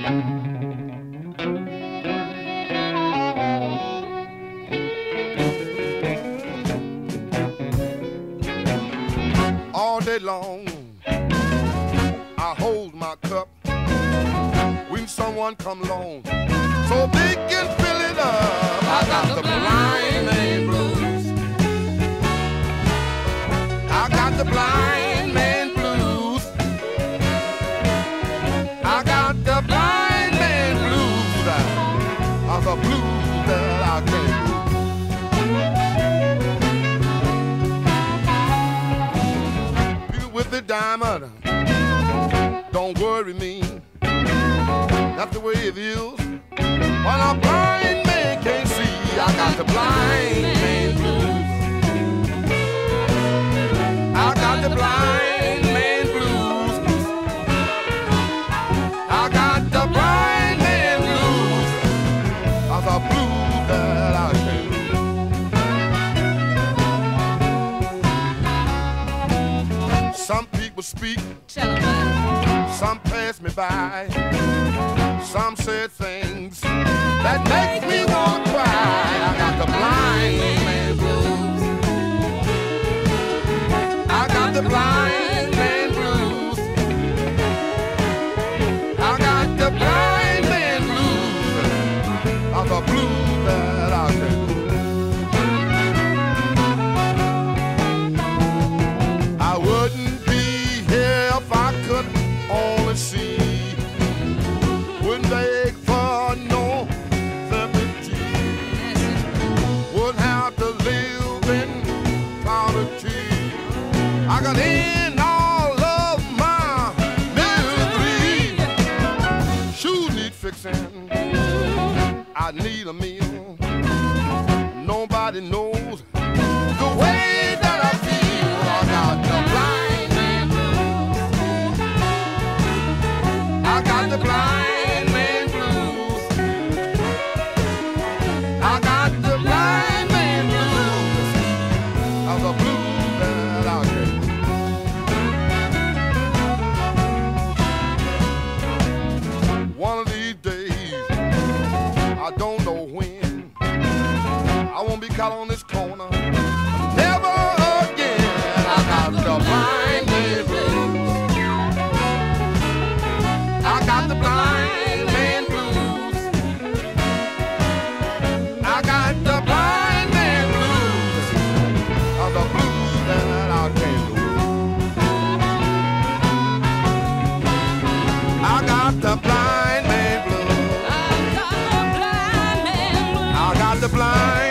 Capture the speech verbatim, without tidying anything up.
All day long, I hold my cup when someone come along, so they can fill it up. I got the blind man blues. I got the blind man blues. I got the blind man blues. Are the blues that I can't lose. With the diamond, don't worry me. That's the way it is. When a blind man can't see, I got the blind man blues. I got the blind man blues. I got the blind man blues. Are the blues that I can't lose. Some people speak, some pass me by, some said things that make me want to cry. I got the blind man blues. I got the blind man blues. I got the blind man blues. Are the blues that I can lose. I wouldn't if I could only see, wouldn't beg for no sympathy, wouldn't have to live in poverty. I got in all of my misery. Shoes need fixing, I need a meal. Nobody knows the way that I feel. I got the blind man blues. I got the blind man blues. I got the blind man blues. Of the blues that I get. One of these days, I don't know when, I won't be caught on this corner. Never again. I got the blind man blues. I got the blind man blues. I got the blind man blues. Of the blues that I can't lose. I got the blind man blues. I got the blind man blues. I got the blind